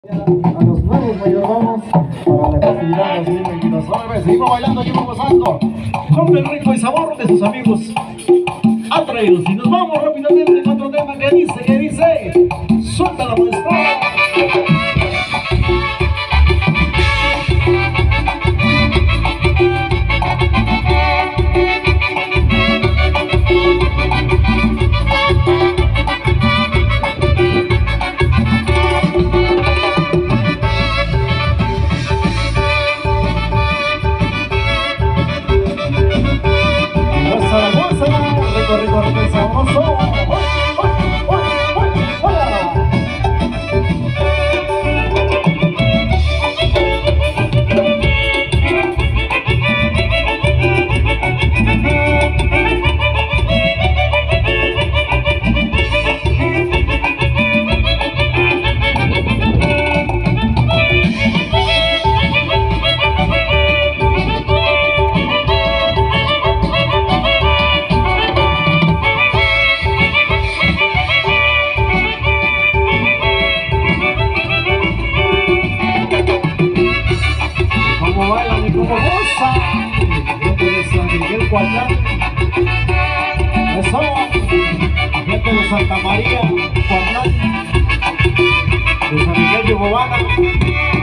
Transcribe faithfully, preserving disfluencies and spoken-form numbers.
A los nuevos mayordomos para la festividad dos mil veintidós. Ahora seguimos bailando, seguimos gozando con el ritmo y sabor de sus amigos atraídos. Y nos vamos rápidamente con otro tema que dice, que dice, suelta la maestra. Eso, gente de Santa María, Cuatlán, de San Miguel de Bobana.